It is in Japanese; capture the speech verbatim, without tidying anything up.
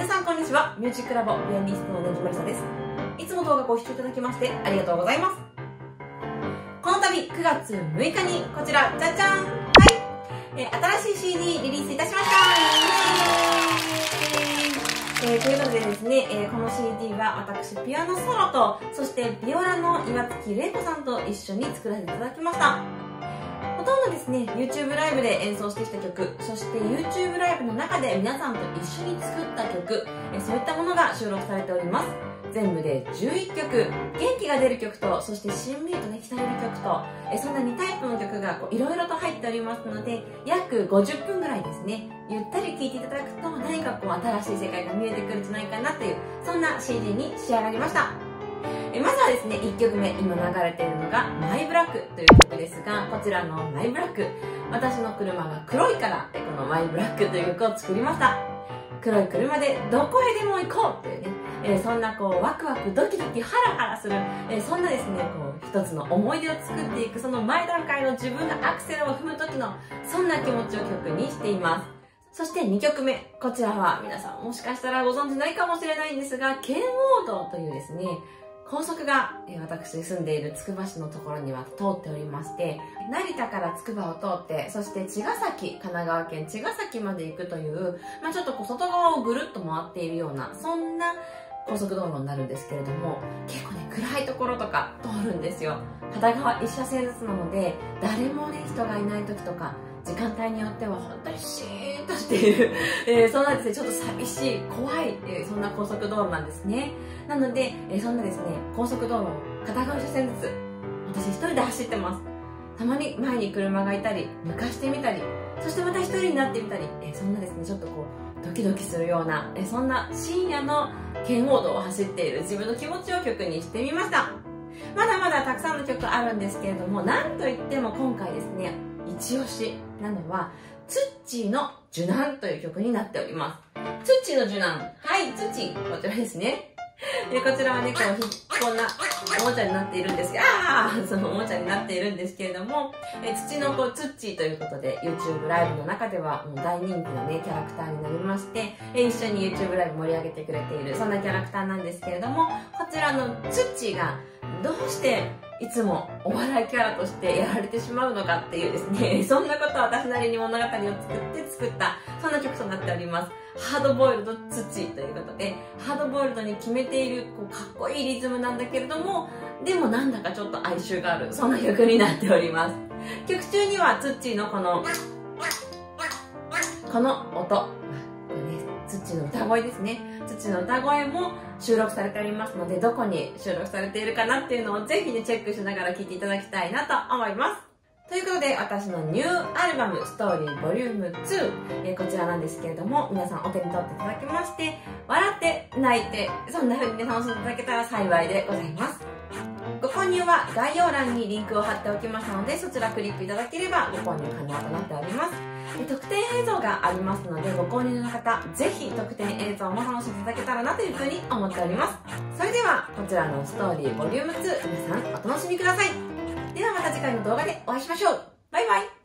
皆さんこんにちは。ミュージックラボピアニストのねじまりさです。いつも動画ご視聴いただきましてありがとうございます。この度くがつむいかにこちらじゃじゃん、はい、えー、新しい シーディー リリースいたしました。えー、ということでですね、えー、この シーディー は私ピアノソロとそしてビオラの岩月玲子さんと一緒に作らせていただきました。ほとんどですね、YouTube ライブで演奏してきた曲、そして YouTube ライブの中で皆さんと一緒に作った曲、そういったものが収録されております。全部でじゅういっきょく、元気が出る曲と、そしてしんみりとね、浸れる曲と、そんなにタイプの曲がいろいろと入っておりますので、約ごじゅっぷんぐらいですね、ゆったり聴いていただくと何かこう新しい世界が見えてくるんじゃないかなという、そんな シーディー に仕上がりました。えまずはですね、いっきょくめ、今流れているのがマイブラックという曲ですが、こちらのマイブラック、私の車が黒いからこのマイブラックという曲を作りました。黒い車でどこへでも行こうというね、えー、そんなこうワクワクドキドキハラハラする、えー、そんなですね、こう一つの思い出を作っていく、その前段階の自分がアクセルを踏む時のそんな気持ちを曲にしています。そしてにきょくめ、こちらは皆さんもしかしたらご存知ないかもしれないんですが、圏央道というですね、高速が私住んでいるつくば市のところには通っておりまして、成田からつくばを通って、そして茅ヶ崎、神奈川県茅ヶ崎まで行くという、まあちょっとこう外側をぐるっと回っているような、そんな高速道路になるんですけれども、結構ね、暗いところとか通るんですよ。片側一車線ずつなので、誰もね、人がいない時とか、時間帯によっては本当にシーンとしている、えー、そんなですね、ちょっと寂しい、怖い、えー、そんな高速道路なんですね。なので、えー、そんなですね、高速道路を片側一車線ずつ、私一人で走ってます。たまに前に車がいたり、抜かしてみたり、そしてまた一人になってみたり、えー、そんなですね、ちょっとこう、ドキドキするような、えー、そんな深夜の圏央道を走っている自分の気持ちを曲にしてみました。まだまだたくさんの曲あるんですけれども、なんといっても今回ですね、一押しなのは、ツッチーの受難という曲になっております。ツッチーの受難。はい、ツッチー。こちらですね。でこちらはね、こう、こんなおもちゃになっているんですが、あーそのおもちゃになっているんですけれども、え土の子ツッチーということで、YouTube ライブの中ではもう大人気のね、キャラクターになりまして、え一緒に YouTube ライブ盛り上げてくれている、そんなキャラクターなんですけれども、こちらのツッチーが、どうしていつもお笑いキャラとしてやられてしまうのかっていうですね、そんなことを私なりに物語を作って作った、そんな曲となっております。ハードボイルドツッチーということで、ハードボイルドに決めているこうかっこいいリズムなんだけれども、でもなんだかちょっと哀愁がある、そんな曲になっております。曲中にはツッチーのこの、この音、これね、ツッチーの歌声ですね。ツッチーの歌声も収録されておりますので、どこに収録されているかなっていうのをぜひね、チェックしながら聴いていただきたいなと思います。ということで、私のニューアルバム、ストーリーボリュームツー、えー、こちらなんですけれども、皆さんお手に取っていただきまして、笑って泣いて、そんな風にね、楽しんでいただけたら幸いでございます。ご購入は概要欄にリンクを貼っておきましたので、そちらクリックいただければご購入可能となっております。特典映像がありますので、ご購入の方、ぜひ特典映像も楽しんでいただけたらなというふうに思っております。それでは、こちらのストーリーボリュームツー、皆さんお楽しみください。ではまた次回の動画でお会いしましょう。バイバイ。